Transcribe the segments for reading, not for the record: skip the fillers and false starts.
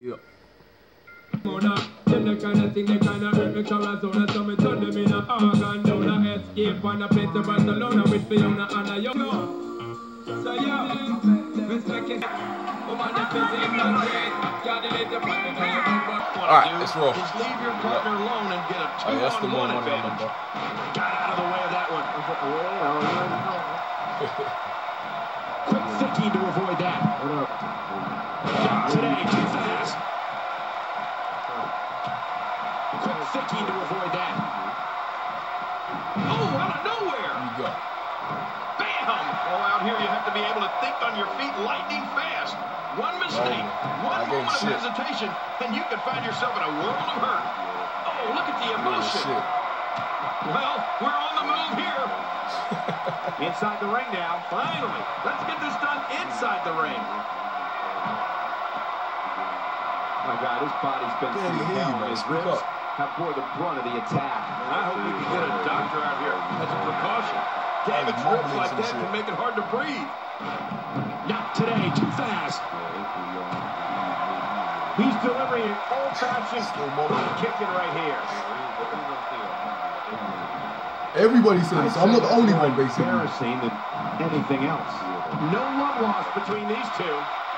Yeah. Them the kind of thing they kind of hurt me Corazona. So me turn them in a organ down a escape on a plane to Barcelona with Fiona and a young. So yeah, respect it. Woman, the physical great. Gotta let the partner tell you about. Alright, it's raw. Just leave your partner alone and get a 2-on-1 advantage. Got out of the way of that one. Quick thinking to avoid that. Today, too fast. Quick thinking to avoid that. Oh, out of nowhere. There you go. Bam! Oh, out here you have to be able to think on your feet lightning fast. One mistake, one moment of hesitation, and you can find yourself in a world of hurt. Oh, look at the emotion. Well, we're on the move here. Inside the ring now. Finally, let's get this done inside the ring. Oh my God, his body's been through hell, and his ribs have bore the brunt of the attack. I hope we can get a doctor out here as a precaution. Damaged ribs like that can make it hard to breathe. Not today, too fast. He's delivering an old-fashioned kicking right here. Everybody says I'm not the only one, basically. Embarrassing than anything else. No love lost between these two.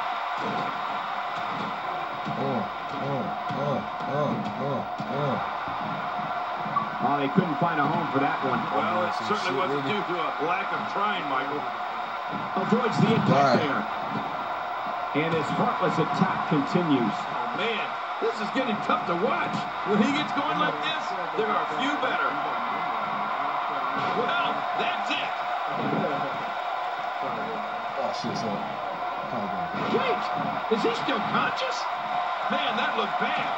Oh, they couldn't find a home for that one. Well, it certainly wasn't due to a lack of trying, Michael. Avoids the impact there. And his heartless attack continues. Oh, man, this is getting tough to watch. When he gets going like this, there are few better. Well, that's it. Oh, shit, son. Wait, is he still conscious? Man, that looked bad.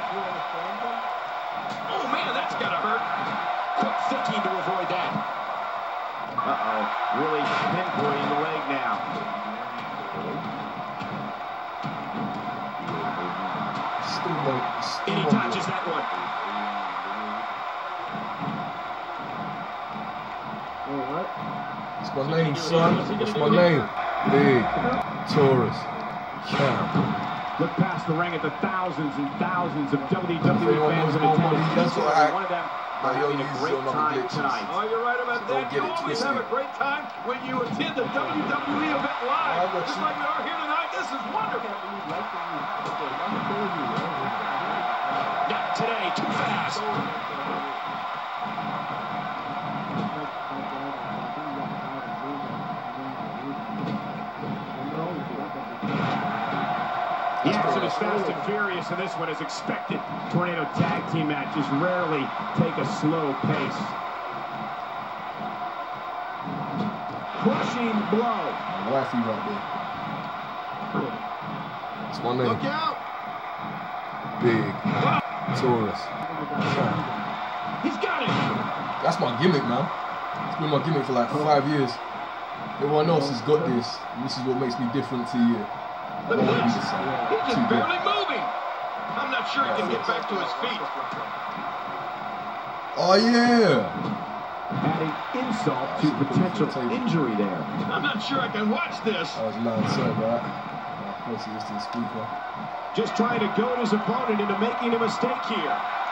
Oh, man, that's got to hurt. Quick thinking to avoid that. Uh-oh, really pinpointing the leg now. And he dodges that one. It's my name, son. It's my name. Big Taurus. Champ. Look past the ring at the thousands and thousands of WWE fans in attendance. One of them are having a great time tonight. Oh, you're right about that. You always have a great time when you attend a WWE event live. Just like we are here tonight. This is wonderful. Not today. Too fast. The action is fast and furious, and this one is expected. Tornado tag team matches rarely take a slow pace. Crushing blow. Wifey right there. It's my name. Look out. Big Taurus. He's got it. That's my gimmick, man. It's been my gimmick for like 5 years. Everyone else has got this, and this is what makes me different to you. Look at this. He's just barely moving. I'm not sure he can get back to his feet. Oh, yeah. Adding insult to potential injury there. I'm not sure I can watch this. That was loud, sorry about that. Of course, he is to the speaker. Just trying to goad his opponent into making a mistake here.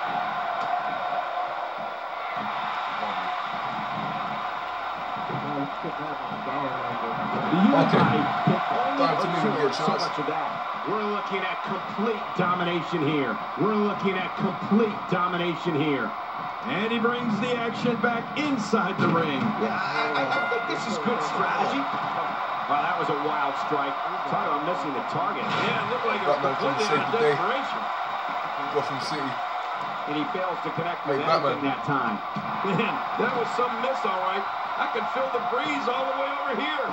We're looking at complete domination here. We're looking at complete domination here. And he brings the action back inside the ring. Yeah, I think this is good strategy. Well, that was a wild strike. Talk about missing the target. Yeah, it looked like it was completely out of desperation. Gotham City. And he fails to connect with anything that time. Man, that was some miss, all right. I can feel the breeze all the way over here.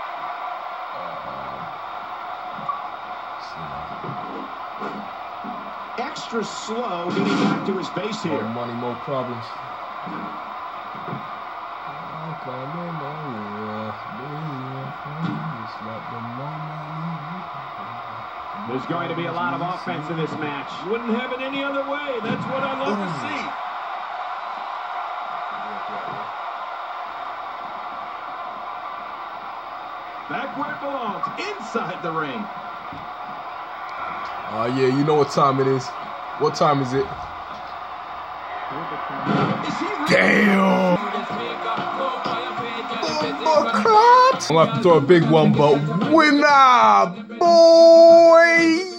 Extra slow getting back to his base here. More money, more problems. There's going to be a lot of offense in this match. Wouldn't have it any other way. That's what I love to see. Back where it belongs, inside the ring. Oh, yeah, you know what time it is. What time is it? Damn! I'm gonna have to throw a big one, but winner, boy!